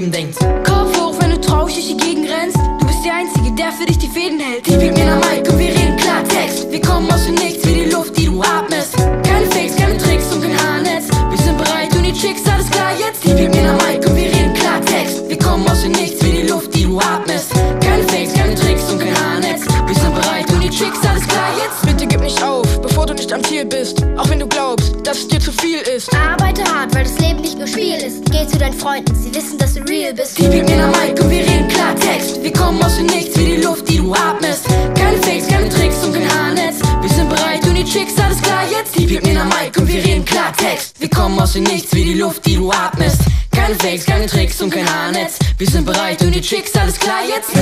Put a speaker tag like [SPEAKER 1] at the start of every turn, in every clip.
[SPEAKER 1] Leben denkt.
[SPEAKER 2] Kopf hoch, wenn du traurig durch die Gegend rennst. Du bist der Einzige, der für dich die Fäden hält. Die mit mir am Mic und wir reden Klartext. Wir kommen aus dem Nichts wie die Luft, die du atmest. Keine Fakes, keine Tricks und kein Haarnetz. Wir sind bereit und die Chicks, alles klar jetzt. Die mit mir am Mic und wir reden Klartext. Wir kommen aus dem Nichts wie die Luft, die du atmest. Keine Fakes, keine Tricks und kein Haarnetz. Wir sind bereit und die Chicks, alles klar jetzt.
[SPEAKER 3] Bitte gib nicht auf, bevor du nicht am Ziel bist. Auch wenn du glaubst, dass es dir zu viel ist.
[SPEAKER 4] Arbeite hart, weil das Leben nicht nur Spiel ist. Geh zu deinen Freunden, sie wissen, dass du real bist.
[SPEAKER 2] Die mit mir am Mic und wir reden Klartext. Wir kommen aus dem Nichts wie die Luft, die du atmest. Keine Fakes, keine Tricks und kein Haarnetz. Wir sind bereit und die Chicks, alles klar jetzt. Die mit mir am Mic und wir reden Klartext. Wir kommen aus dem Nichts wie die Luft, die du atmest. Keine Fakes, keine Tricks und kein Haarnetz. Wir sind bereit und die Chicks, alles klar jetzt.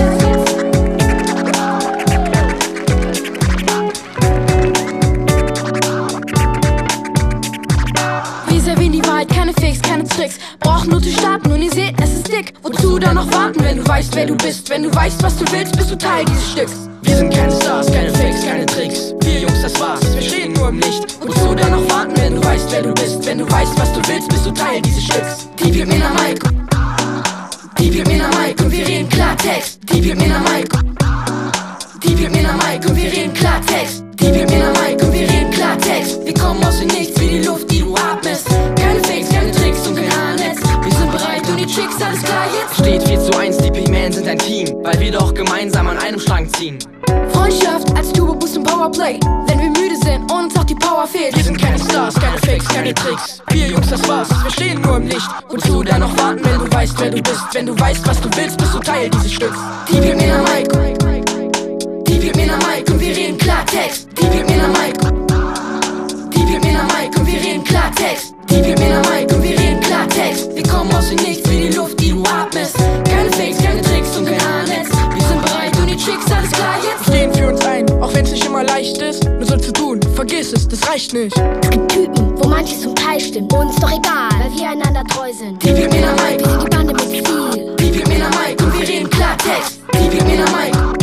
[SPEAKER 2] Wir servieren die Wahrheit, keine Fakes, keine Tricks. Brauchen nur zu starten und ihr seht, es ist dick. Wozu dann noch warten, wenn du weißt, wer du bist? Wenn du weißt, was du willst, bist du Teil dieses Stücks.
[SPEAKER 1] Wir sind keine Stars, keine Fakes, keine Tricks. Wir Jungs, das war's, wir stehen nur im Licht.
[SPEAKER 2] Wozu dann noch warten, wenn du weißt, wer du bist? Wenn du weißt, was du willst, bist du Teil dieses Stücks. Die mit mir am Mic. Die mit mir am Mic und wir reden Klartext. Die mit mir am Mic. Die mit mir am Mic und wir reden Klartext. Die mit mir am Mic und wir reden Klartext. Wir kommen aus dem Nichts wie die Luft, die du atmest. Keine Fakes, keine Tricks und kein Haarnetz. Wir sind bereit und die Chicks, alles klar jetzt.
[SPEAKER 1] Steht 4:1, die P-Man sind ein Team, weil wir doch gemeinsam an einem Strang ziehen.
[SPEAKER 2] Freundschaft als Turbo Boost und Powerplay. Wenn wir müde sind und uns auch die Power fehlt.
[SPEAKER 3] Wir sind keine Stars, keine Fakes, keine Tricks. Wir Jungs, das war's, wir stehen nur im Licht.
[SPEAKER 2] Wozu dann noch warten, wenn du weißt, wer du bist? Wenn du weißt, was du willst, bist du Teil dieses Stücks. Die mit mir am Mic. Die mit mir am Mic und wir reden Klartext. Die mit mir am Mic. Die mit mir am Mic und wir reden Klartext. Die mit mir am Mic und wir reden Klartext. Wir kommen aus dem Nichts wie die Luft, die du atmest. Keine Fakes, keine Tricks und kein Haarnetz. Wir sind bereit und die Chicks, alles klar jetzt.
[SPEAKER 3] Wir stehen für uns ein, auch wenn's nicht immer leicht ist. Nur so zu tun, vergiss es, das reicht nicht.
[SPEAKER 4] Es gibt Typen, wo manches zum Teil stimmt. Uns doch egal, weil wir einander treu sind.
[SPEAKER 2] Die mit mir am Mic.
[SPEAKER 4] Wir sind die Bande mit Stil.
[SPEAKER 2] Die mit mir am Mic und wir reden Klartext. Die mit mir am Mic.